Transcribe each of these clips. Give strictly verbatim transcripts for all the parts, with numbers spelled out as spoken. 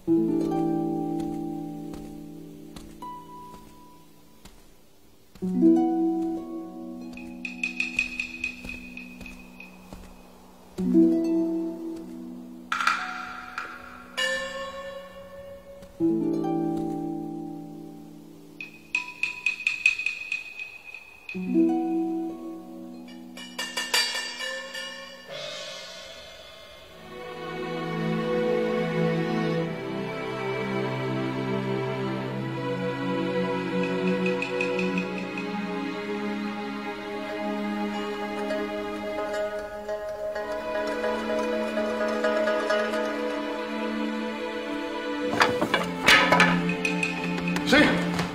谁？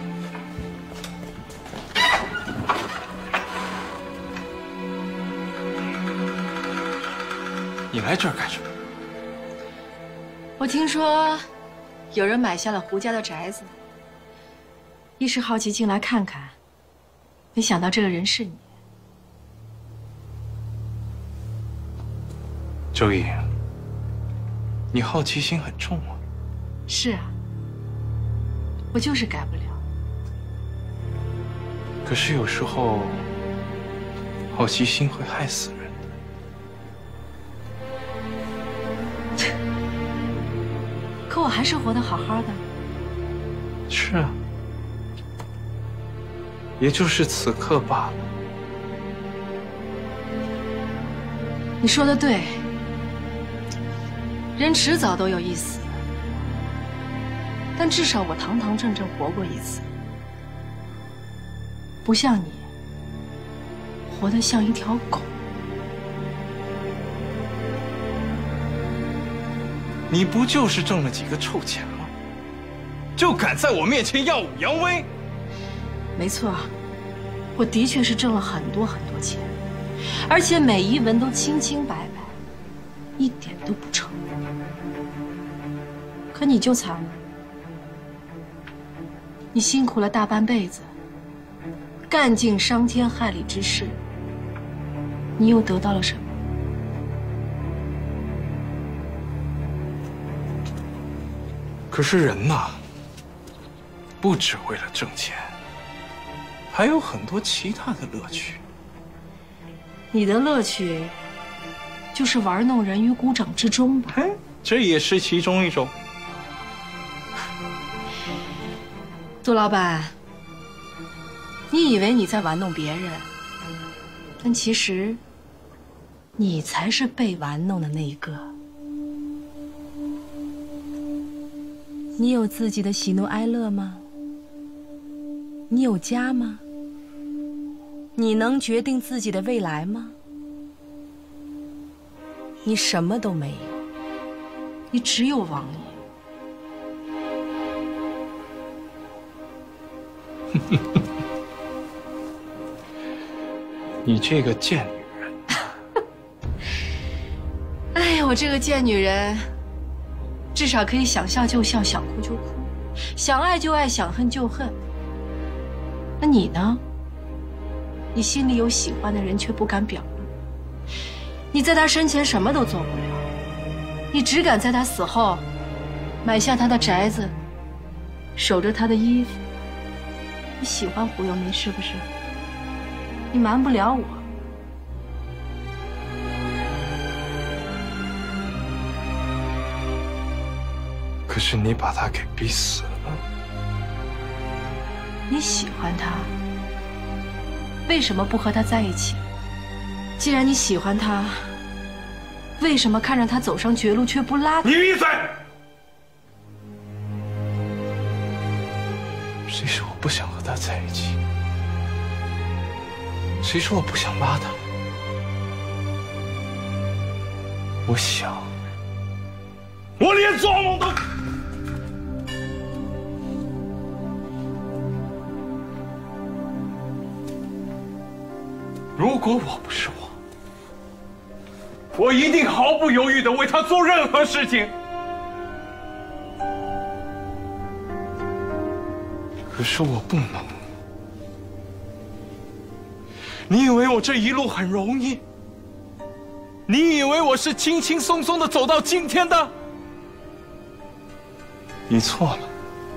你来这儿干什么？ 我听说有人买下了胡家的宅子，一时好奇进来看看，没想到这个人是你。 周颖，你好奇心很重啊。 是啊。 我就是改不了。 可是有时候，好奇心会害死人的。可我还是活得好好的。 是啊，也就是此刻罢了。 你说的对，人迟早都有一死。 但至少我堂堂正正活过一次，不像你，活得像一条狗。 你不就是挣了几个臭钱吗？就敢在我面前耀武扬威？ 没错，我的确是挣了很多很多钱，而且每一文都清清白白，一点都不臭。可你就惨了。 你辛苦了大半辈子，干尽伤天害理之事，你又得到了什么？ 可是人呐，不只为了挣钱，还有很多其他的乐趣。 你的乐趣，就是玩弄人于股掌之中吧？ 哎，这也是其中一种。 杜老板，你以为你在玩弄别人，但其实你才是被玩弄的那一个。你有自己的喜怒哀乐吗？你有家吗？你能决定自己的未来吗？你什么都没有，你只有王爷。 你这个贱女人！ 哎呀，我这个贱女人，至少可以想笑就笑，想哭就哭，想爱就爱，想恨就恨。那你呢？你心里有喜欢的人，却不敢表露。你在他身前什么都做不了，你只敢在他死后，买下他的宅子，守着他的衣服。 你喜欢胡咏梅是不是？你瞒不了我。 可是你把他给逼死了。 你喜欢他，为什么不和他在一起？既然你喜欢他，为什么看着他走上绝路却不拉他？ 你闭嘴！谁说我不想和他在一起？谁说我不想拉他？我想，我连做梦都……如果我不是我，我一定毫不犹豫地为他做任何事情。可是我不能。你以为我这一路很容易？你以为我是轻轻松松地走到今天的？ 你错了，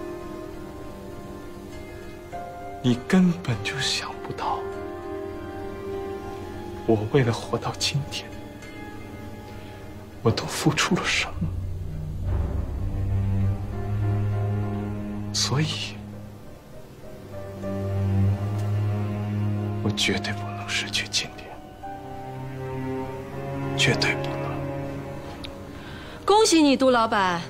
你根本就想不到，我为了活到今天，我都付出了什么。所以，我绝对不能失去今天，绝对不能。 恭喜你，杜老板，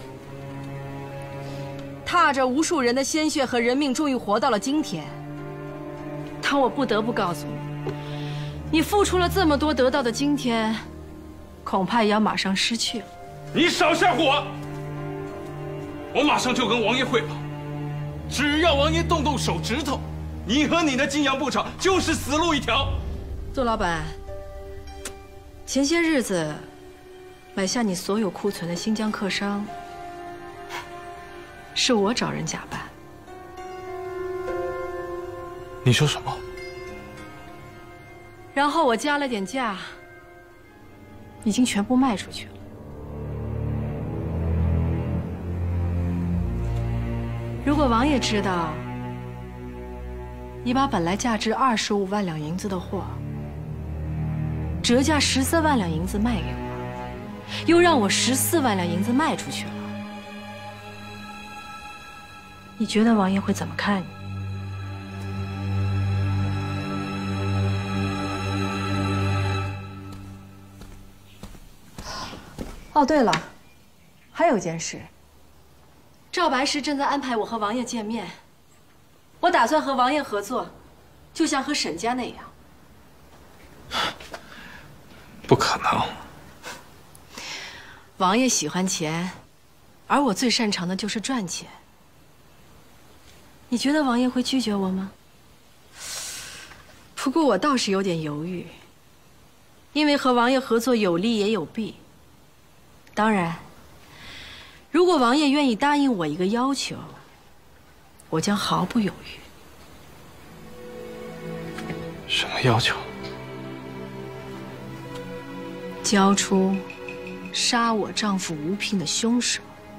踏着无数人的鲜血和人命，终于活到了今天。但我不得不告诉你，你付出了这么多，得到的今天，恐怕也要马上失去了。 你少吓唬我！我马上就跟王爷汇报，只要王爷动动手指头，你和你的金阳布厂就是死路一条。 杜老板，前些日子买下你所有库存的新疆客商，是我找人假办。 你说什么？ 然后我加了点价，已经全部卖出去了。如果王爷知道你把本来价值二十五万两银子的货，折价十三万两银子卖给我，又让我十四万两银子卖出去了，你觉得王爷会怎么看你？哦，对了，还有件事，赵白石正在安排我和王爷见面，我打算和王爷合作，就像和沈家那样。 不可能。 王爷喜欢钱，而我最擅长的就是赚钱。你觉得王爷会拒绝我吗？不过我倒是有点犹豫，因为和王爷合作有利也有弊。当然，如果王爷愿意答应我一个要求，我将毫不犹豫。 什么要求？ 交出杀我丈夫吴聘的凶手。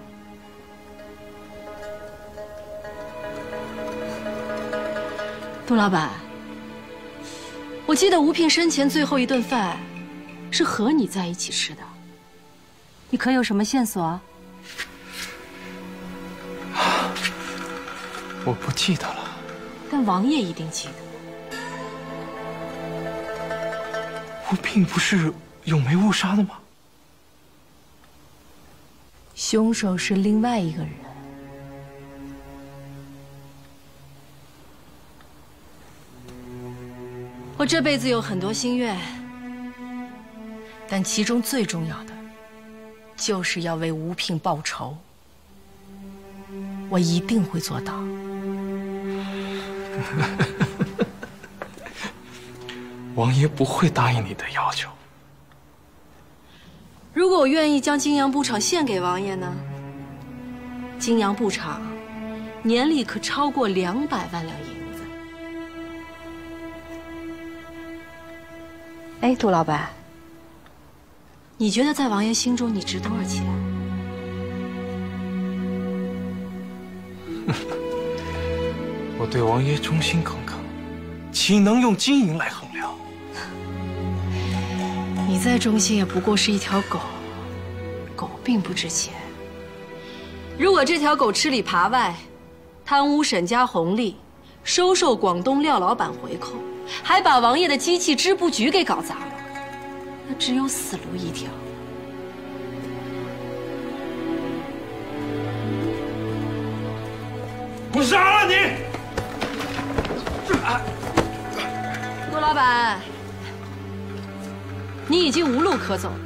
杜老板，我记得吴聘生前最后一顿饭是和你在一起吃的，你可有什么线索啊？ 我不记得了。 但王爷一定记得。 吴聘不是有眉误杀的吗？ 凶手是另外一个人。我这辈子有很多心愿，但其中最重要的，就是要为吴聘报仇。我一定会做到。 王爷不会答应你的要求。 如果我愿意将金阳布厂献给王爷呢？金阳布厂年利可超过两百万两银子。哎，杜老板，你觉得在王爷心中你值多少钱？ 我对王爷忠心耿耿，岂能用金银来衡量？ 你再忠心也不过是一条狗，狗并不值钱。如果这条狗吃里扒外，贪污沈家红利，收受广东廖老板回扣，还把王爷的机器织布局给搞砸了，那只有死路一条。 我杀了你！ 杜老板，你已经无路可走了。